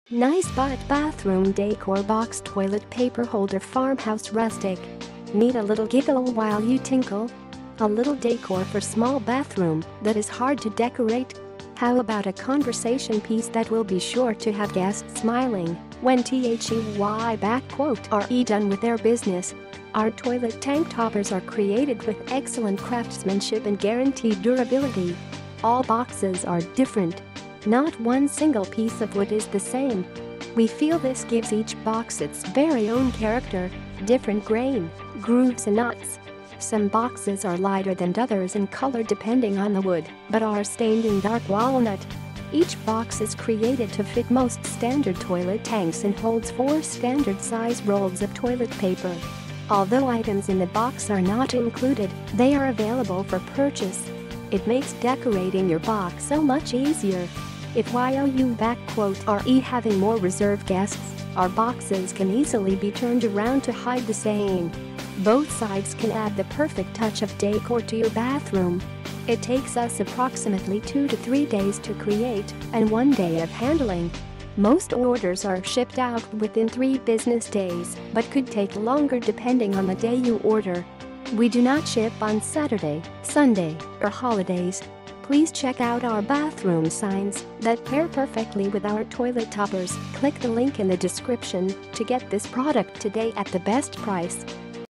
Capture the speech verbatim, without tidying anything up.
Nice but bathroom decor box toilet paper holder Farmhouse Rustic. Need a little giggle while you tinkle? A little decor for small bathroom that is hard to decorate? How about a conversation piece that will be sure to have guests smiling when 𝙤𝙬𝙚 are done with their business? Our toilet tank toppers are created with excellent craftsmanship and guaranteed durability. All boxes are different. Not one single piece of wood is the same. We feel this gives each box its very own character, different grain, grooves and knots. Some boxes are lighter than others in color depending on the wood, but are stained in dark walnut. Each box is created to fit most standard toilet tanks and holds four standard size rolls of toilet paper. Although items in the box are not included, they are available for purchase. It makes decorating your box so much easier. If while you are having more reserved guests, our boxes can easily be turned around to hide the same. Both sides can add the perfect touch of decor to your bathroom. It takes us approximately two to three days to create and one day of handling. Most orders are shipped out within three business days, but could take longer depending on the day you order. We do not ship on Saturday, Sunday, or holidays. Please check out our bathroom signs that pair perfectly with our toilet toppers. Click the link in the description to get this product today at the best price.